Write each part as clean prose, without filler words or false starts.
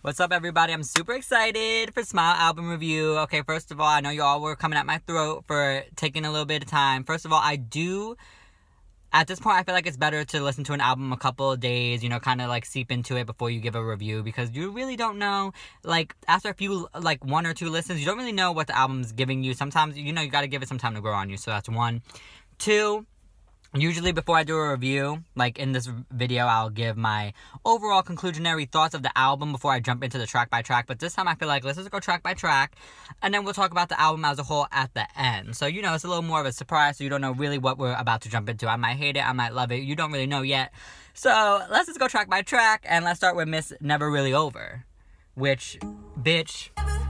What's up, everybody? I'm super excited for Smile album review. Okay, first of all, I know you all were coming at my throat for taking a little bit of time. First of all, at this point, I feel like it's better to listen to an album a couple of days, kind of like seep into it before you give a review, because you really don't know, like, after a few, like, 1 or 2 listens, you don't really know what the album's giving you. Sometimes, you gotta give it some time to grow on you, so that's 1. 2, usually before I do a review, like in this video, I'll give my overall conclusionary thoughts of the album before I jump into the track by track. But this time I feel like let's just go track by track, and then we'll talk about the album as a whole at the end. So, it's a little more of a surprise, so you don't know really what we're about to jump into. I might hate it, I might love it. You don't really know yet. So, let's just go track by track, and let's start with Miss Never Really Over. Which, bitch...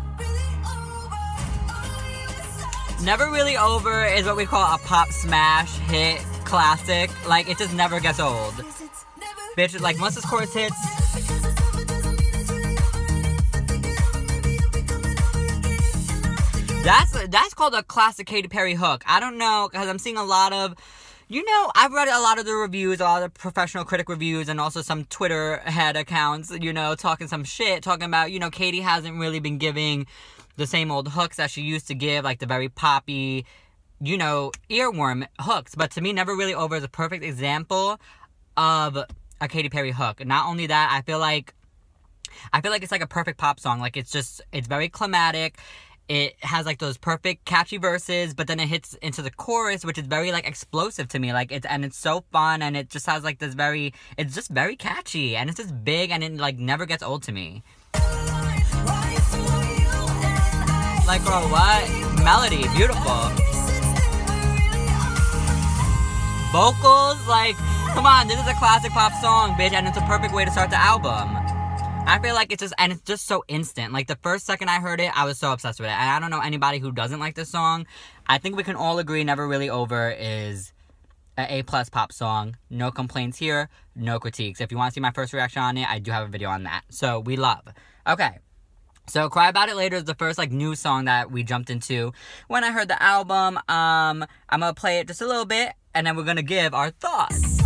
Never Really Over is what we call a pop smash hit classic. Like, it just never gets old. Bitch, like, once this chorus hits... That's called a classic Katy Perry hook. I don't know, because I'm seeing a lot of... I've read a lot of the reviews, a lot of professional critic reviews, and also some Twitter head accounts, talking some shit, talking about, Katy hasn't really been giving the same old hooks that she used to give, like the very poppy, earworm hooks. But to me, Never Really Over is a perfect example of a Katy Perry hook. Not only that, I feel like it's like a perfect pop song. Like, it's very climatic. It has, like, those perfect catchy verses, but then it hits into the chorus, which is very, like, explosive to me. Like, it's so fun, and it just has, like, it's just very catchy, and it's just big, and it, like, never gets old to me. Like, girl, what? Melody, beautiful. Vocals, like, come on, this is a classic pop song, bitch, and it's a perfect way to start the album. I feel like it's just so instant. Like, the first second I heard it, I was so obsessed with it. And I don't know anybody who doesn't like this song. I think we can all agree Never Really Over is an A+ pop song. No complaints here, no critiques. If you want to see my first reaction on it, I do have a video on that. So, we love. Okay. So, Cry About It Later is the first, like, new song that we jumped into when I heard the album. I'm gonna play it just a little bit, and then we're gonna give our thoughts.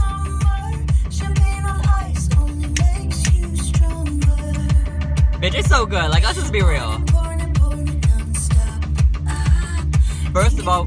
Bitch, it's so good. Like, let's just be real. First of all,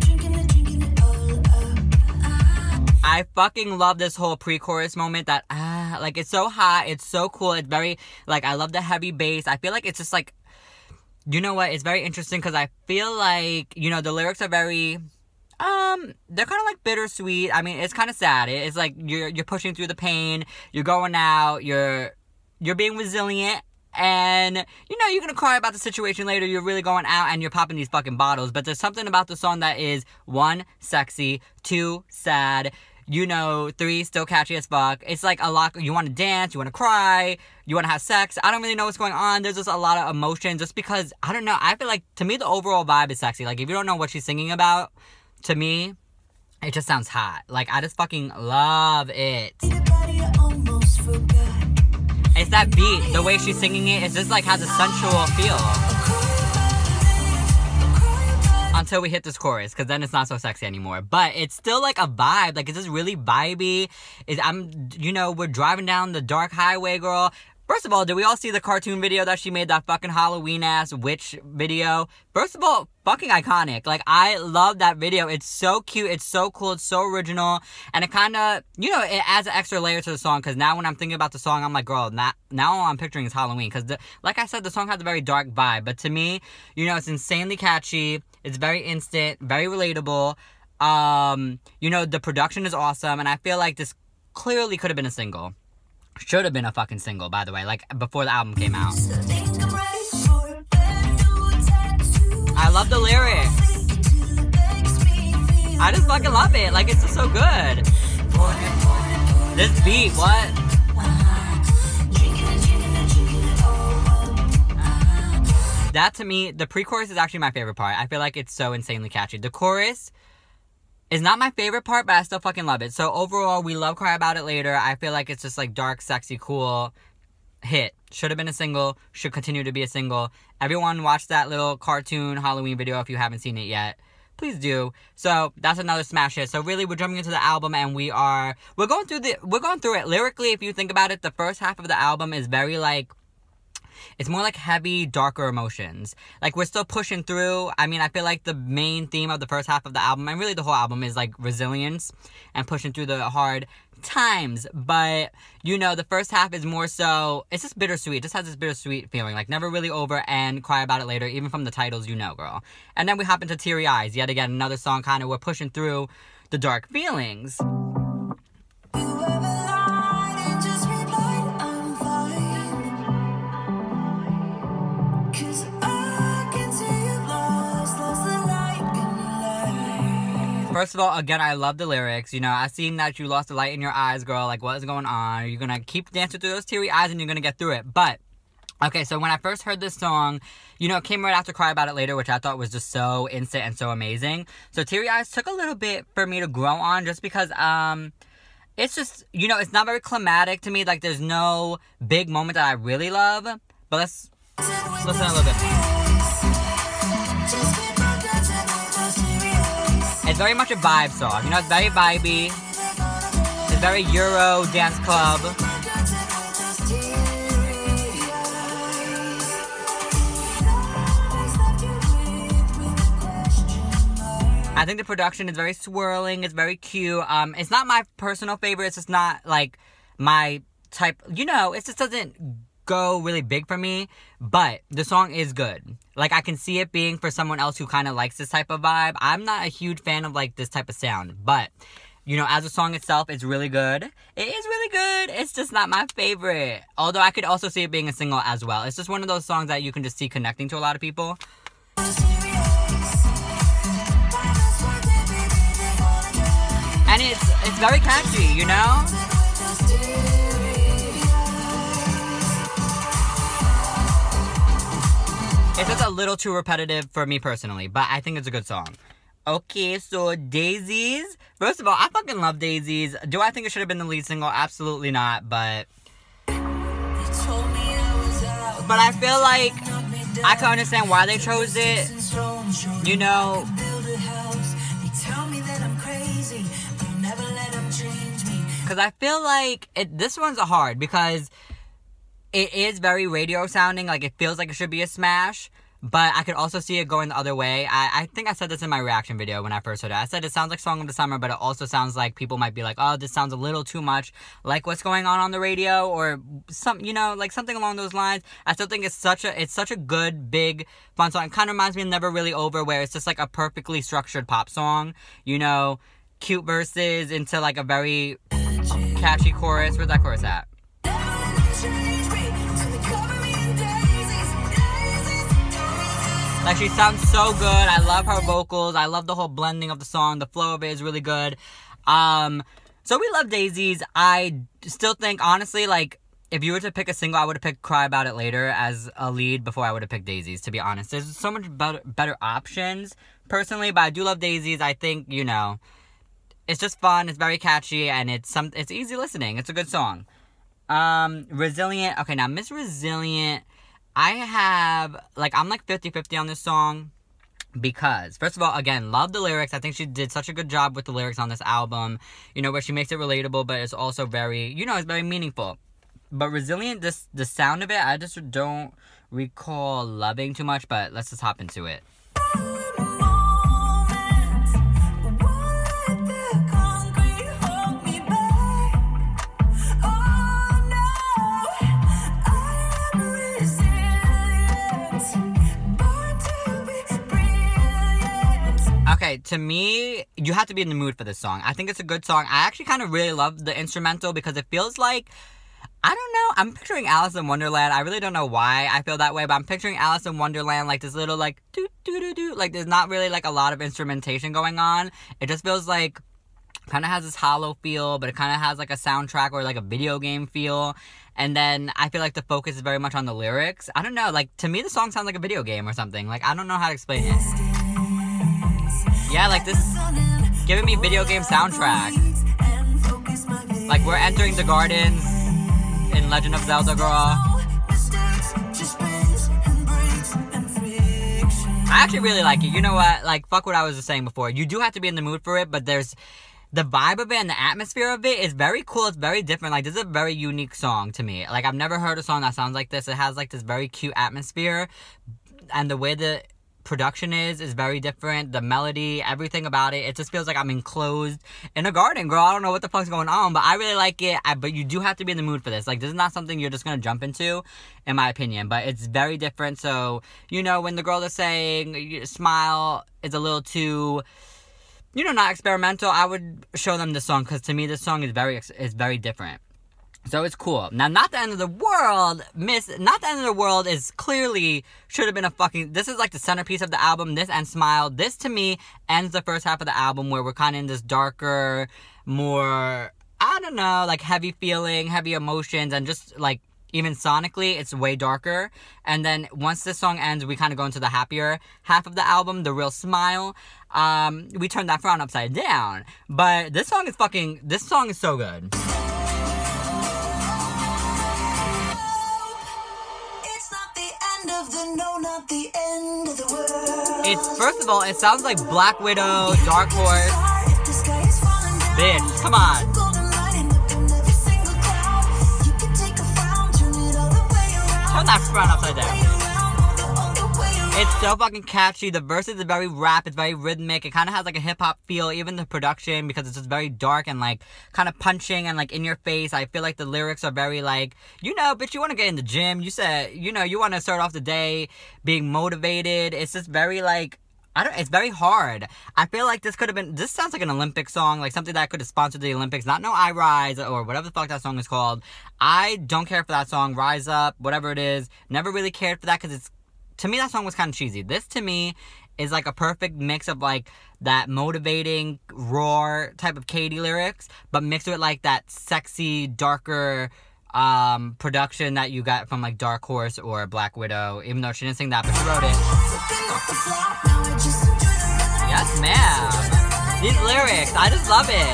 I fucking love this whole pre-chorus moment that, like, it's so hot, it's so cool, it's very, like, I love the heavy bass. I feel like it's just, like, you know what, it's very interesting, because I feel like, the lyrics are very, they're kind of, like, bittersweet. I mean, it's kind of sad. It's, like, you're pushing through the pain, you're going out, you're being resilient, and, you're gonna cry about the situation later. You're really going out and you're popping these fucking bottles. But there's something about the song that is, 1, sexy, 2, sad, 3, still catchy as fuck. It's like a lot. You want to dance, you want to cry, you want to have sex. I don't really know what's going on. There's just a lot of emotion, just because, I don't know, I feel like, to me, the overall vibe is sexy. Like, if you don't know what she's singing about, to me, it just sounds hot. Like, I just fucking love it. It's that beat, the way she's singing it, it just, like, has a sensual feel. Until we hit this chorus, because then it's not so sexy anymore. But it's still, like, a vibe. Like, it's just really vibey. We're driving down the dark highway, girl. First of all, did we all see the cartoon video that she made, that fucking Halloween-ass witch video? First of all, fucking iconic. Like, I love that video. It's so cute, it's so cool, it's so original, and it kind of, it adds an extra layer to the song, because now when I'm thinking about the song, I'm like, girl, now all I'm picturing is Halloween, because, like I said, the song has a very dark vibe, but to me, it's insanely catchy, it's very instant, very relatable, the production is awesome, and I feel like this clearly could have been a single. Should have been a fucking single, by the way, like, before the album came out. I love the lyrics. I just fucking love it. Like, it's just so good. This beat, what? That, to me, the pre-chorus is actually my favorite part. I feel like it's so insanely catchy. The chorus is not my favorite part, but I still fucking love it. So overall, we love Cry About It Later. I feel like it's just, like, dark, sexy, cool hit. Should have been a single. Should continue to be a single. Everyone watch that little cartoon Halloween video if you haven't seen it yet. please do. So that's another smash hit. So really, we're jumping into the album, and we're going through it lyrically. If you think about it, the first half of the album is very like, It's more like heavy, darker emotions. Like, we're still pushing through. I mean, I feel like the main theme of the first half of the album, and really the whole album, is like resilience and pushing through the hard times. But, you know, the first half is more so, it's just bittersweet. It just has this bittersweet feeling. Like, never really over and Cry About It Later, even from the titles, you know, girl. And then we hop into Teary Eyes. Yet again, another song kind of, we're pushing through the dark feelings. First of all, again, I love the lyrics. You know, I seen that you lost the light in your eyes, girl. Like, what is going on? You're gonna keep dancing through those teary eyes and you're gonna get through it. But, okay, so when I first heard this song, you know, it came right after Cry About It Later, which I thought was just so instant and so amazing. So Teary Eyes took a little bit for me to grow on just because, it's just, you know, it's not very climatic to me. Like, there's no big moment that I really love. But let's listen a little bit. It's very much a vibe song. You know, it's very vibey. It's very Euro dance club. I think the production is very swirling. It's very cute. It's not my personal favorite. It's just not, like, my type. You know, it just doesn't go really big for me. But the song is good. Like, I can see it being for someone else who kind of likes this type of vibe. I'm not a huge fan of, like, this type of sound. But, you know, as a song itself, it's really good. It is really good. It's just not my favorite. Although I could also see it being a single as well. It's just one of those songs that you can just see connecting to a lot of people. And it's very catchy, you know? It's just a little too repetitive for me personally, but I think it's a good song. Okay, so Daisies. First of all, I fucking love Daisies. Do I think it should have been the lead single? Absolutely not, but I feel like I can understand why they chose it. You know, because I feel like this one's hard because it is very radio sounding. Like, it feels like it should be a smash. But I could also see it going the other way. I think I said this in my reaction video when I first heard it. I said it sounds like Song of the Summer, but it also sounds like people might be like, oh, this sounds a little too much like what's going on the radio, or some, you know, like something along those lines. I still think it's such a good, big, fun song. It kind of reminds me of Never Really Over, where it's just like a perfectly structured pop song. You know, cute verses into like a very catchy chorus. Where's that chorus at? Like, she sounds so good. I love her vocals. I love the whole blending of the song. The flow of it is really good. So we love Daisies. I still think, honestly, like, if you were to pick a single, I would have picked Cry About It Later as a lead before I would have picked Daisies, to be honest. There's so much better options, personally, but I do love Daisies. I think, you know, it's just fun. It's very catchy, and it's easy listening. It's a good song. Resilient. Okay, now, Miss Resilient, I'm like 50-50 on this song because, first of all, again, love the lyrics. I think she did such a good job with the lyrics on this album, you know, where she makes it relatable, but it's also very, you know, it's very meaningful. But Resilient, the sound of it, I just don't recall loving too much, but let's just hop into it. Okay, to me, you have to be in the mood for this song. I think it's a good song. I actually kind of really love the instrumental because it feels like, I don't know, I'm picturing Alice in Wonderland. I really don't know why I feel that way, but I'm picturing Alice in Wonderland, like this little, like, doo-doo-doo-doo. Like, there's not really, like, a lot of instrumentation going on. It just feels like, kind of has this hollow feel, but it kind of has, like, a soundtrack or, like, a video game feel. And then I feel like the focus is very much on the lyrics. I don't know, like, to me, the song sounds like a video game or something. Like, I don't know how to explain it. Yeah, like this, giving me video game soundtrack. Like, we're entering the gardens in Legend of Zelda, girl. I actually really like it. You know what? Like, fuck what I was just saying before. You do have to be in the mood for it, but there's the vibe of it and the atmosphere of it is very cool. It's very different. Like, this is a very unique song to me. Like, I've never heard a song that sounds like this. It has, like, this very cute atmosphere. And the way the production is very different. The melody, everything about it. It just feels like I'm enclosed in a garden, girl. I don't know what the fuck's going on, but I really like it. But you do have to be in the mood for this. Like, this is not something you're just gonna jump into, in my opinion. But it's very different. So, you know, when the girl is saying Smile is a little too, you know, not experimental, I would show them this song, because to me this song is very different. So it's cool. Now, Not the End of the World, Not the End of the World is clearly, should have been a fucking, this is like the centerpiece of the album, this and Smile. This, to me, ends the first half of the album, where we're kind of in this darker, more, I don't know, like heavy feeling, heavy emotions, and just like, even sonically, it's way darker. And then once this song ends, we kind of go into the happier half of the album, the real Smile. We turn that frown upside down. But this song is so good. It's not the end of the, no, not the end of the world. It's, first of all, it sounds like Black Widow, Dark Horse. Bitch, come on. Turn that frown upside down. It's so fucking catchy. The verses are very rap. It's very rhythmic. It kind of has like a hip-hop feel. Even the production, because it's just very dark and like kind of punching and like in your face. I feel like the lyrics are very like, you know, bitch, you want to get in the gym. You said, you know, you want to start off the day being motivated. It's just very like, it's very hard. I feel like this sounds like an Olympic song, like something that could have sponsored the Olympics. Not no I Rise or whatever the fuck that song is called. I don't care for that song, Rise Up, whatever it is. Never really cared for that, because to me, that song was kind of cheesy. This, to me, is like a perfect mix of like that motivating, roar type of Katy lyrics, but mixed with like that sexy, darker production that you got from like Dark Horse or Black Widow, even though she didn't sing that, but she wrote it. Yes, ma'am. These lyrics, I just love it.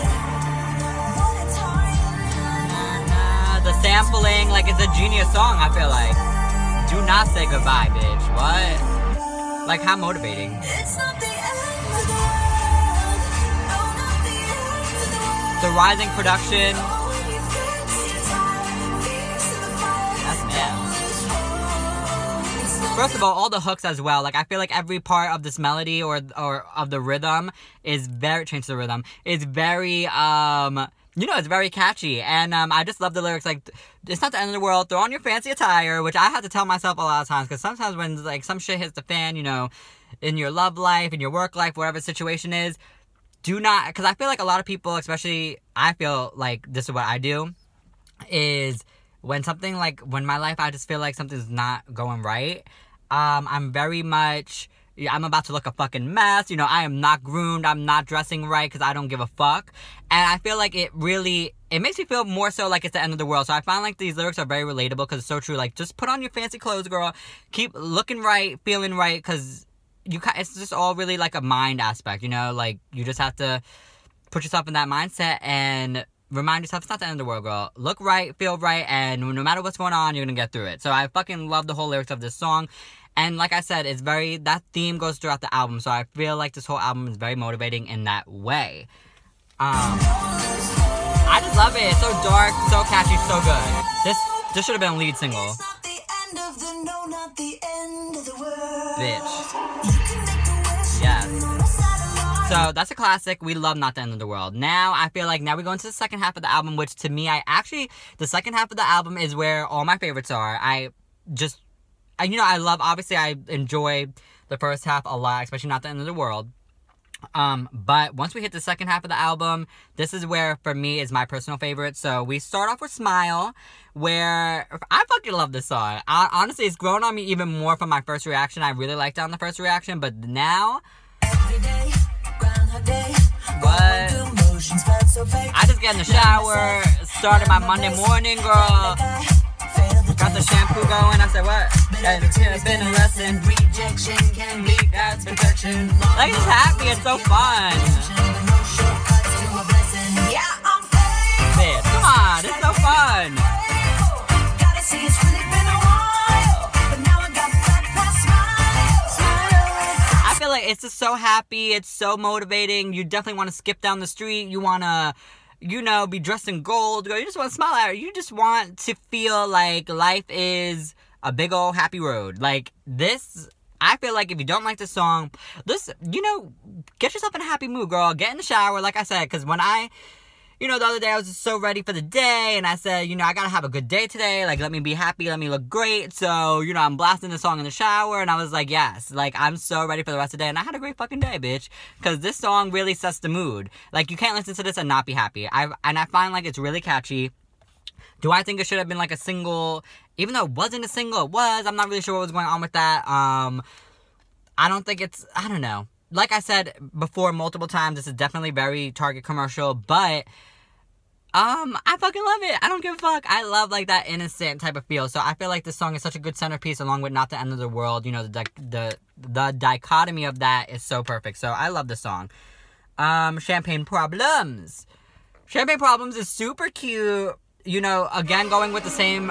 The sampling, like it's a genius song, I feel like. Do not say goodbye, bitch. What? Like, how motivating. The rising production. First of all the hooks as well. Like, I feel like every part of this melody or of the rhythm is very, change the rhythm, is very, you know, it's very catchy. And I just love the lyrics, like, it's not the end of the world, throw on your fancy attire, which I have to tell myself a lot of times, because sometimes when, like, some shit hits the fan, you know, in your love life, in your work life, whatever the situation is, do not, because I feel like a lot of people, especially, I feel like this is what I do, is when something, like, when my life, I just feel like something's not going right, I'm very much, I'm about to look a fucking mess, you know, I am not groomed, I'm not dressing right, because I don't give a fuck, and I feel like it makes me feel more so like it's the end of the world. So I find like these lyrics are very relatable, because it's so true. Like, just put on your fancy clothes, girl, keep looking right, feeling right, because it's just all really like a mind aspect, you know, like, you just have to put yourself in that mindset and remind yourself it's not the end of the world, girl. Look right, feel right, and no matter what's going on, you're gonna get through it. So I fucking love the whole lyrics of this song. And like I said, it's very, that theme goes throughout the album. So I feel like this whole album is very motivating in that way. I just love it. It's so dark, so catchy, so good. This should have been a lead single. It's not the end of the, no, not the end of the world. Bitch. You can make a wish. Yes. So that's a classic. We love Not the End of the World. Now, I feel like now we go into the second half of the album, which to me, the second half of the album is where all my favorites are. You know, obviously I enjoy the first half a lot, especially Not the End of the World. But once we hit the second half of the album, this is where, for me, is my personal favorite. So we start off with Smile, where I fucking love this song. Honestly, it's grown on me even more from my first reaction. I really liked it on the first reaction, but now... Every day, Groundhog Day. What? I just get in the shower, started my Monday morning, girl. Got the shampoo going, I said, what? And it's been a lesson. Rejection can be God's protection. Like, it's happy, it's so fun. Man, come on, it's so fun. I feel like It's just so happy. It's so motivating. You definitely want to skip down the street. You want to, you know, be dressed in gold. You just want to smile at her. You just want to feel like life is a big old happy road. Like, this, I feel like if you don't like this song, this, you know, get yourself in a happy mood, girl. Get in the shower, like I said, because when you know, the other day I was just so ready for the day, and I said, you know, I gotta have a good day today, like, let me be happy, let me look great, so, you know, I'm blasting the song in the shower, and I was like, yes, like, I'm so ready for the rest of the day, and I had a great fucking day, bitch, because this song really sets the mood. Like, you can't listen to this and not be happy. I find, like, it's really catchy. Do I think it should have been, like, a single? Even though it wasn't a single, it was. I'm not really sure what was going on with that. I don't think it's, I don't know. Like I said before multiple times, this is definitely very Target commercial, but I fucking love it. I don't give a fuck. I love, like, that innocent type of feel. So I feel like this song is such a good centerpiece along with Not the End of the World. You know, the dichotomy of that is so perfect. So I love this song. Champagne Problems. Champagne Problems is super cute. You know, again, going with the same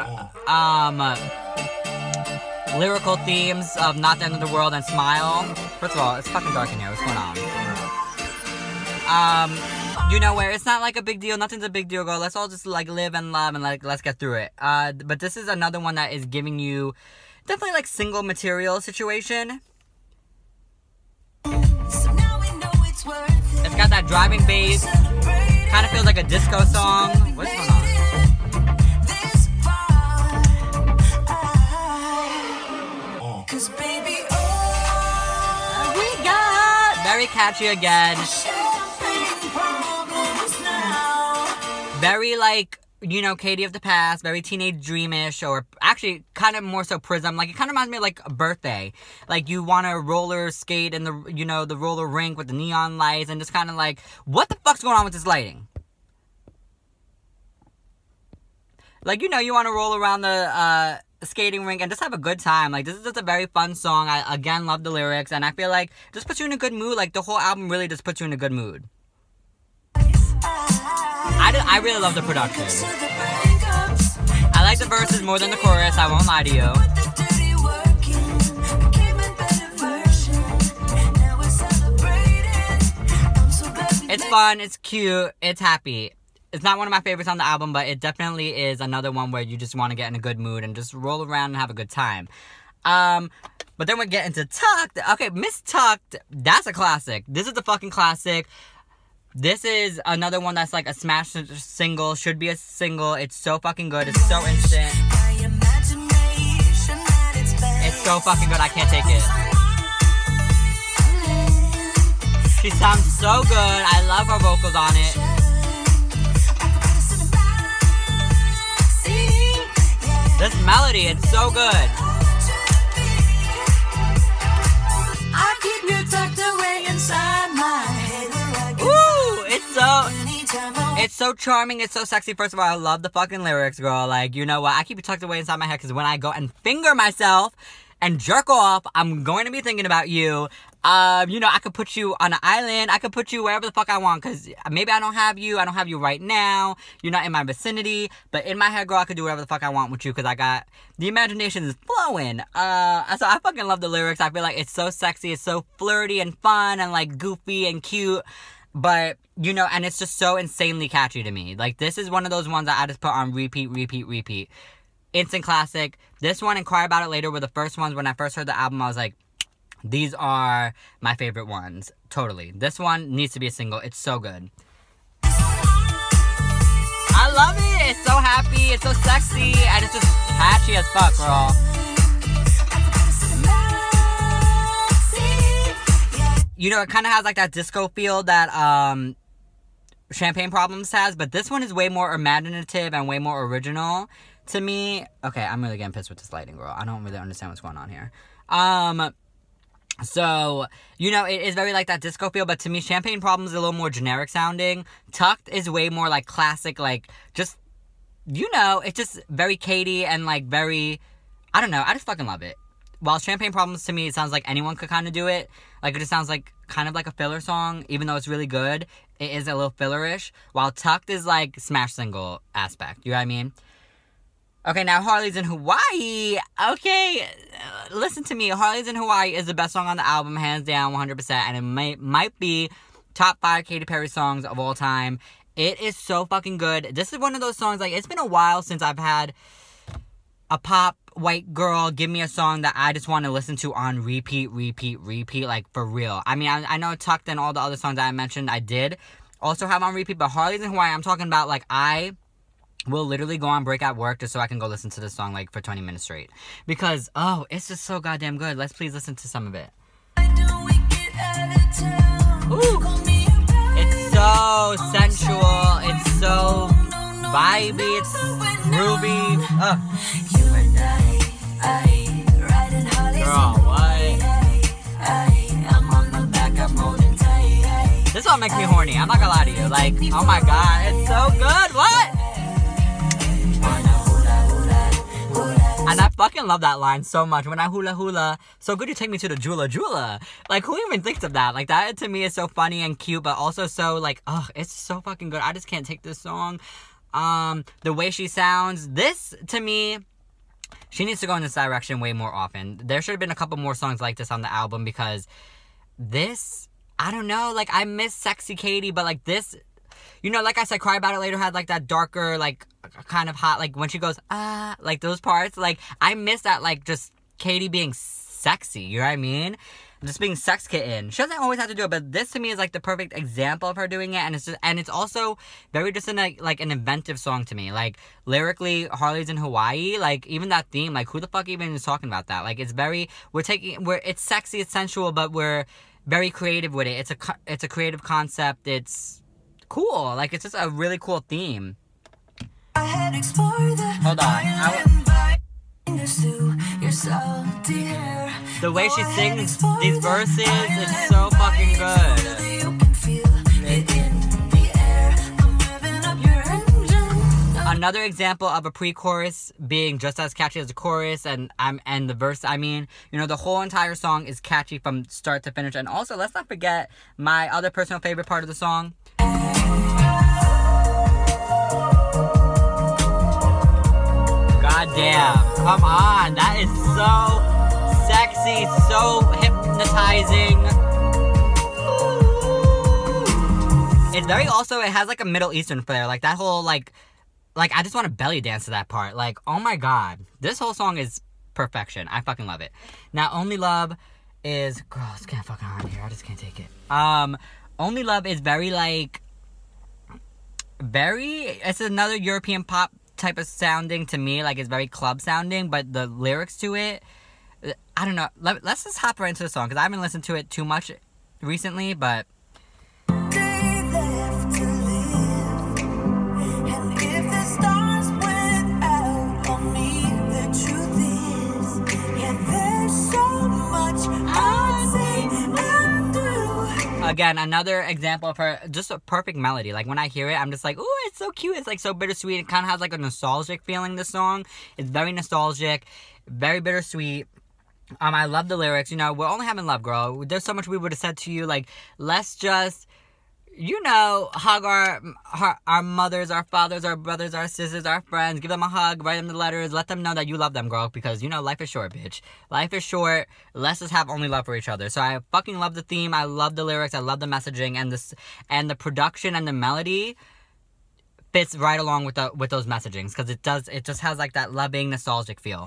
lyrical themes of Not the End of the World and Smile. First of all, it's fucking dark in here. What's going on? You know, where it's not like a big deal. Nothing's a big deal, girl. Let's all just, like, live and love and, like, let's get through it. But this is another one that is giving you definitely, like, single material situation. It's got that driving bass. Kind of feels like a disco song. What's going on? We got very catchy again. Very, like, you know, Katie of the past, very Teenage Dreamish, or actually kind of more so Prism. Like, it kind of reminds me of, like, a birthday. Like, you want to roller skate in the, you know, the roller rink with the neon lights, and just kind of like, what the fuck's going on with this lighting? Like, you know, you want to roll around the skating rink and just have a good time. Like, this is just a very fun song. I, again, love the lyrics, and I feel like it just puts you in a good mood. Like, the whole album really just puts you in a good mood. I really love the production. I like the verses more than the chorus, I won't lie to you. It's fun, it's cute, it's happy. It's not one of my favorites on the album, but it definitely is another one where you just want to get in a good mood and just roll around and have a good time. But then we get into Tucked. Okay, Miss Tucked, that's a classic. This is the fucking classic. This is another one that's like a smash single, should be a single. It's so fucking good. It's so instant. It's so fucking good. I can't take it. She sounds so good. I love her vocals on it. This melody, it's so good. I keep you tucked away inside my head. It's so charming, it's so sexy. First of all, I love the fucking lyrics, girl. Like, you know what? I keep it tucked away inside my head because when I go and finger myself and jerk off, I'm going to be thinking about you. You know, I could put you on an island. I could put you wherever the fuck I want because maybe I don't have you. I don't have you right now. You're not in my vicinity. But in my head, girl, I could do whatever the fuck I want with you because I got... The imagination is flowing. So I fucking love the lyrics. I feel like it's so sexy. It's so flirty and fun and, like, goofy and cute. But, you know, and it's just so insanely catchy to me. Like, this is one of those ones that I just put on repeat. Instant classic. This one and Cry About It Later were the first ones. When I first heard the album, I was like, these are my favorite ones. Totally. This one needs to be a single. It's so good. I love it. It's so happy. It's so sexy. And it's just catchy as fuck, girl. You know, it kind of has like that disco feel that Champagne Problems has, but this one is way more imaginative and way more original to me. Okay, I'm really getting pissed with this lighting, girl. I don't really understand what's going on here. So, you know, it is very like that disco feel, but to me, Champagne Problems is a little more generic sounding. Tucked is way more like classic, like just, you know, it's just very Katie and like very, I don't know, I just fucking love it. While Champagne Problems to me, it sounds like anyone could kind of do it. Like, it just sounds like kind of like a filler song, even though it's really good. It is a little fillerish. While Tucked is like smash single aspect. You know what I mean? Okay, now Harley's in Hawaii. Okay, listen to me. Harley's in Hawaii is the best song on the album, hands down, 100%. And it might be top 5 Katy Perry songs of all time. It is so fucking good. This is one of those songs, like, it's been a while since I've had a pop white girl give me a song that I just want to listen to on repeat, like, for real. I mean, I know Tucked and all the other songs that I mentioned I did also have on repeat, but Harley's in Hawaii, I'm talking about, like, I will literally go on break at work just so I can go listen to this song, like, for 20 minutes straight. Because, oh, it's just so goddamn good. Let's please listen to some of it. Ooh. It's so sensual. It's so vibey. It's groovy. Girl, what? This song makes me horny. I'm not gonna lie to you. Like, oh my god, it's so good. What? And I fucking love that line so much. When I hula hula, so good you take me to the Jula Jula. Like, who even thinks of that? Like, that to me is so funny and cute, but also so, like, ugh, it's so fucking good. I just can't take this song. The way she sounds, this, to me, she needs to go in this direction way more often. There should have been a couple more songs like this on the album, because this, I don't know, like, I miss Sexy Katy, but, like, this, you know, like I said, Cry About It Later had, like, that darker, like, kind of hot, like, when she goes, like, those parts, like, I miss that, like, just Katy being sexy, you know what I mean? Just being sex kitten. She doesn't always have to do it, but this to me is, like, the perfect example of her doing it, and it's just, and it's also very just like an inventive song to me. Like, lyrically, Harley's in Hawaii, like, even that theme, like, who the fuck even is talking about that? Like, it's very, it's sexy, it's sensual, but we're very creative with it. It's a creative concept, it's cool, like, it's just a really cool theme. Hold on. The way she sings these verses, it's so fucking good. Another example of a pre-chorus being just as catchy as the chorus and the verse, I mean, you know, the whole entire song is catchy from start to finish. And also, let's not forget my other personal favorite part of the song. God damn, come on, that is so sexy, so hypnotizing. It's very also, it has like a Middle Eastern flair, like that whole like I just want to belly dance to that part. Like, oh my god, this whole song is perfection. I fucking love it. Now, Only Love is, girl, it's kind of fucking hot here, I just can't take it. Only Love is very like, it's another European pop type of sounding to me, like it's very club sounding, but the lyrics to it, I don't know. Let's just hop right into the song, because I haven't listened to it too much recently, but again, another example of her, just a perfect melody. Like, when I hear it, I'm just like, ooh, it's so cute. It's, like, so bittersweet. It kind of has, like, a nostalgic feeling, this song. It's very nostalgic, very bittersweet. I love the lyrics. You know, we're only having love, girl. There's so much we would have said to you. Like, let's just, you know, hug our mothers, our fathers, our brothers, our sisters, our friends. Give them a hug, write them the letters, let them know that you love them, girl. Because, you know, life is short, bitch. Life is short. Let's just have only love for each other. So I fucking love the theme. I love the lyrics. I love the messaging. And the production and the melody fits right along with those messagings. Because it just has, like, that loving, nostalgic feel.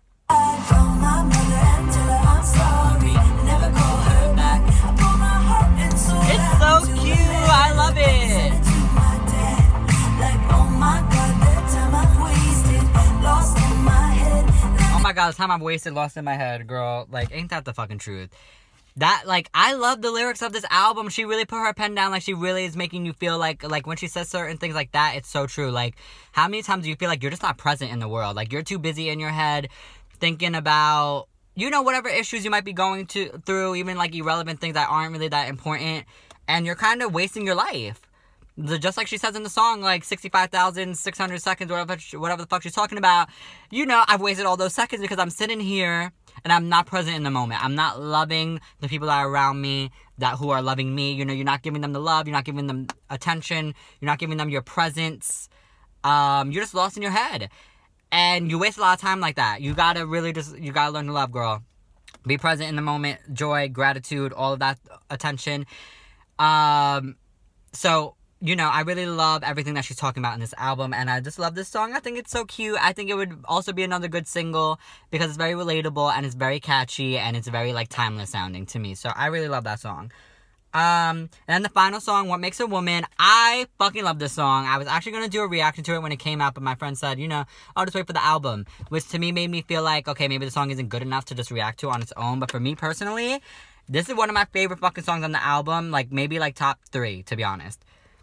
It's so cute. I love it. Oh my god, the time I've wasted, lost in my head, girl. Like, ain't that the fucking truth? That, like, I love the lyrics of this album. She really put her pen down. Like, she really is making you feel like when she says certain things like that, it's so true. Like, how many times do you feel like you're just not present in the world? Like, you're too busy in your head thinking about, you know, whatever issues you might be going through, even, like, irrelevant things that aren't really that important, and you're kind of wasting your life. Just like she says in the song, like, 65,600 seconds, whatever the fuck she's talking about. You know, I've wasted all those seconds because I'm sitting here and I'm not present in the moment. I'm not loving the people that are around me, who are loving me. You know, you're not giving them the love. You're not giving them attention. You're not giving them your presence. You're just lost in your head. And you waste a lot of time like that. You gotta really you gotta learn to love, girl. Be present in the moment, joy, gratitude, all of that attention. So, you know, I really love everything that she's talking about in this album, and I just love this song. I think it's so cute. I think it would also be another good single because it's very relatable, and it's very catchy, and it's very, like, timeless sounding to me. So I really love that song. And then the final song, What Makes a Woman. I fucking love this song. I was actually going to do a reaction to it when it came out, but my friend said, you know, I'll just wait for the album, which to me made me feel like, okay, maybe the song isn't good enough to just react to on its own. But for me personally, this is one of my favorite fucking songs on the album. Like, maybe, like, top 3, to be honest.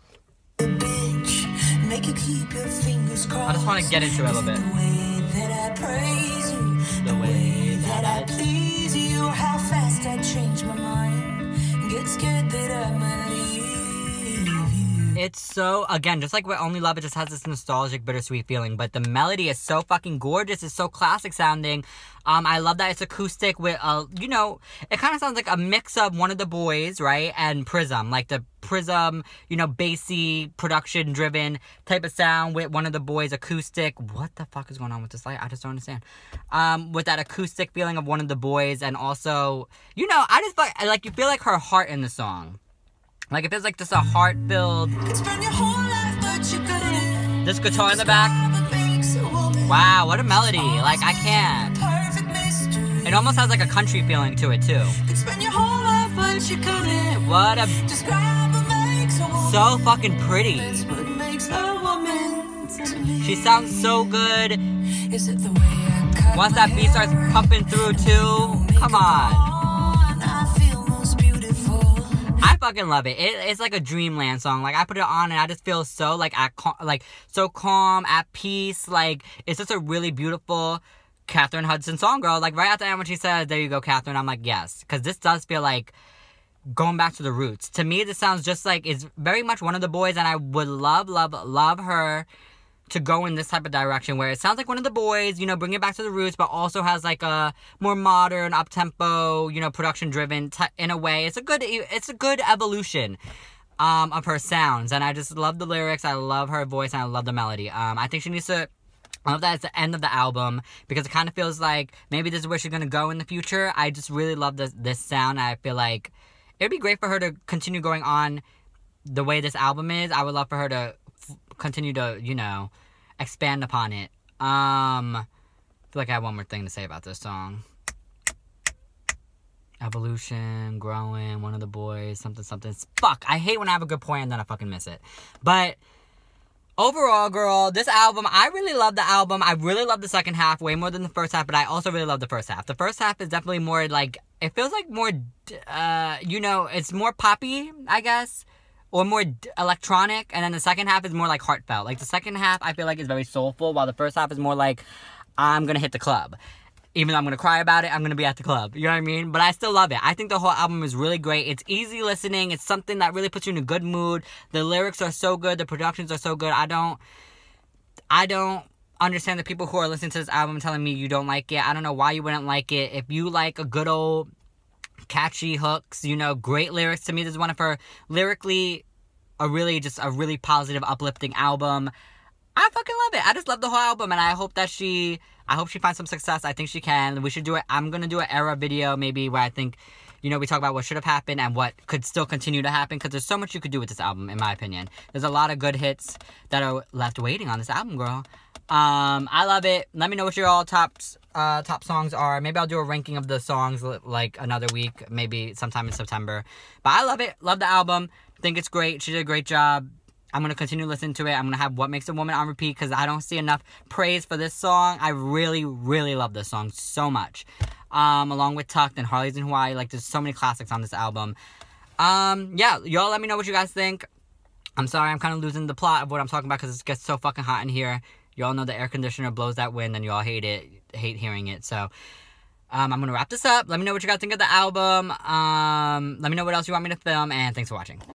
Bitch, make you keep your fingers crossed. I just want to get into it a little bit. The way that I praise you, the way that I please you, how fast I change my mind. Get scared that I might leave you. It's so, again, just like with Only Love, it just has this nostalgic, bittersweet feeling. But the melody is so fucking gorgeous. It's so classic sounding. I love that it's acoustic with, you know, it kind of sounds like a mix of One of the Boys, right? And Prism. Like the Prism, you know, bassy, production-driven type of sound with One of the Boys acoustic. What the fuck is going on with this light? I just don't understand. With that acoustic feeling of One of the Boys, and also, you know, I just like you feel like her heart in the song. Like, it feels like just a heart-filled... This guitar in the back. Wow, what a melody. Like, I can't. It almost has like a country feeling to it, too. What a... So fucking pretty. She sounds so good. Once that beat starts pumping through, too. Come on. I fucking love it. It's like a dreamland song. Like, I put it on and I just feel so like so calm, at peace. Like, it's just a really beautiful Catherine Hudson song, girl. Like, right at the end when she says, "There you go, Catherine," I'm like, yes, because this does feel like going back to the roots. To me, this sounds just like it's very much One of the Boys, and I would love her to go in this type of direction where it sounds like One of the Boys, you know, bring it back to the roots, but also has like a more modern, up-tempo, you know, production-driven in a way. It's a good evolution of her sounds, and I just love the lyrics, I love her voice, and I love the melody. I think she needs to... I love that it's the end of the album because it kind of feels like maybe this is where she's going to go in the future. I just really love this sound. I feel like it would be great for her to continue going on the way this album is. I would love for her to continue to, you know, expand upon it. I feel like I have one more thing to say about this song. Evolution, growing, One of the Boys, something. Fuck, I hate when I have a good point and then I fucking miss it. But overall, girl, this album, I really love the album. I really love the second half way more than the first half, but I also really love the first half. The first half is definitely more like, it feels like more, you know, it's more poppy, I guess. Or more electronic, and then the second half is more like heartfelt. Like, the second half, I feel like, is very soulful, while the first half is more like, I'm gonna hit the club. Even though I'm gonna cry about it, I'm gonna be at the club. You know what I mean? But I still love it. I think the whole album is really great. It's easy listening. It's something that really puts you in a good mood. The lyrics are so good. The productions are so good. I don't understand the people who are listening to this album telling me you don't like it. I don't know why you wouldn't like it. If you like a good old catchy hooks, you know, great lyrics. To me, this is one of her lyrically a really positive, uplifting album. I fucking love it. I just love the whole album, and I hope she finds some success. I think she can. We should do it. I'm gonna do an era video maybe where I think, you know, we talk about what should have happened and what could still continue to happen, because there's so much you could do with this album, in my opinion. There's a lot of good hits that are left waiting on this album, girl. I love it. Let me know what your all top songs are. Maybe I'll do a ranking of the songs like another week, maybe sometime in September. But I love it. Love the album. Think it's great. She did a great job. I'm going to continue listening to it. I'm going to have What Makes a Woman on repeat because I don't see enough praise for this song. I really, really love this song so much. Along with Tucked and Harley's in Hawaii. Like, there's so many classics on this album. Yeah, y'all let me know what you guys think. I'm sorry, I'm kind of losing the plot of what I'm talking about because it gets so fucking hot in here. Y'all know the air conditioner blows that wind and y'all hate it. Hate hearing it. So, I'm going to wrap this up. Let me know what you guys think of the album. Let me know what else you want me to film. And thanks for watching.